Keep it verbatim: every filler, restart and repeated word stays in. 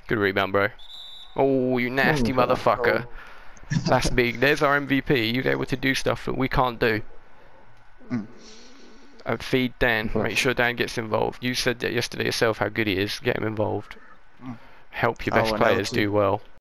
Good rebound, bro. Oh, you nasty Ooh, motherfucker. That's big. There's our M V P. You're able to do stuff that we can't do. Mm. And feed Dan. Make Unfortunately. sure Dan gets involved. You said that yesterday yourself how good he is. Get him involved. Mm. Help your Oh, best and L players T. do well.